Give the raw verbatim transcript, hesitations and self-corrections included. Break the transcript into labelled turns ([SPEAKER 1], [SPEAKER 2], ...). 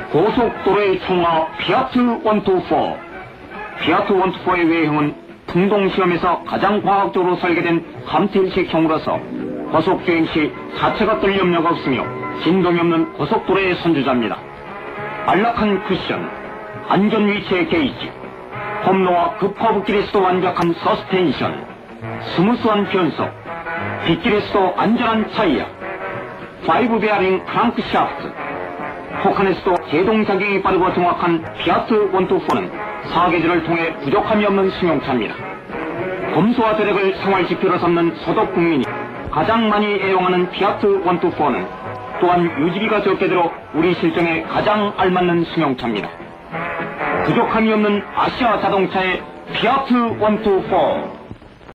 [SPEAKER 1] 고속도로의 총화 피아트 백이십사. 피아트 백이십사의 외형은 풍동시험에서 가장 과학적으로 설계된 감틀식 형으로서 고속주행 시 자체가 뜰 염려가 없으며 진동이 없는 고속도로의 선주자입니다. 안락한 쿠션, 안전 위치의 게이지, 험로와 급커브길에서도 완벽한 서스펜션, 스무스한 변속, 빗길에서도 안전한 타이어, 파이브 베어링 크랑크 샤프트, 폭한에서도 제동작용이 빠르고 정확한 피아트 백이십사는 사계절을 통해 부족함이 없는 승용차입니다. 검소와 대력을 생활지표로 삼는 소득 국민이 가장 많이 애용하는 피아트 백이십사는 또한 유지비가 적게 들어 우리 실정에 가장 알맞는 승용차입니다. 부족함이 없는 아시아 자동차의 피아트 백이십사.